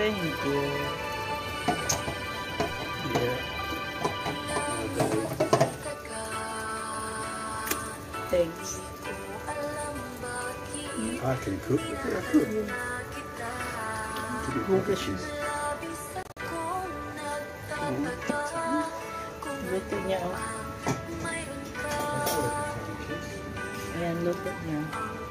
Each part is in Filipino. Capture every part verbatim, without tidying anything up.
Thank you. Yeah. Thanks. I can cook. I could. Hugas siya. Luto niya, oh. Ayan, luto niya.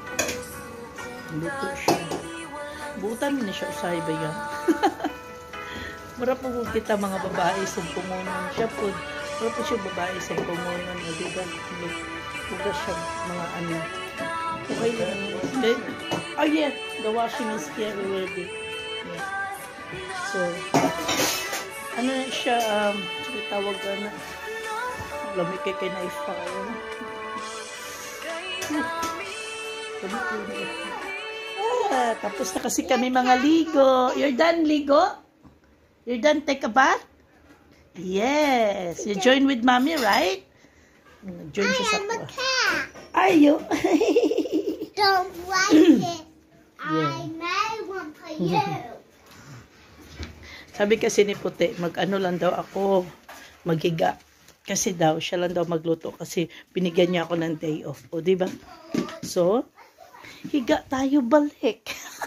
Luto siya. Buutan mo na siya, usahay ba yan? Mura po kita mga babae sa pungunan. Siya po, mura po siya babae sa pungunan. O diba, hugas siya mga ano. Okay lang. Okay. Oh yeah, the washing is here already. Yeah. So, ano na siya, um, tawag ka na. Lamig kay kay na-fire. Ah, tapos na kasi kami mga ligo. You're done, ligo? You're done take a bath? Yes. You join with mommy, right? Join siya sa po. Are you? Don't like it. I may one for you. Sabi kasi ni Puti, mag-ano lang daw ako, maghiga. Kasi daw, siya lang daw magluto kasi binigyan niya ako ng day off. O, diba? So, higa tayo balik.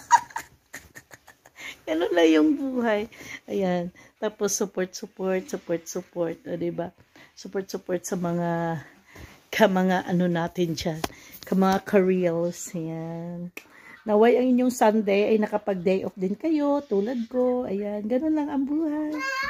Ganun lang yung buhay. Ayan. Tapos, support, support, support, support. O, diba? Support, support sa mga ka mga ano natin dyan. Ka mga careers. Ayan. Naway ang inyong Sunday ay nakapag-day off din kayo, tulad ko. Ayan, ganun lang ang buhay.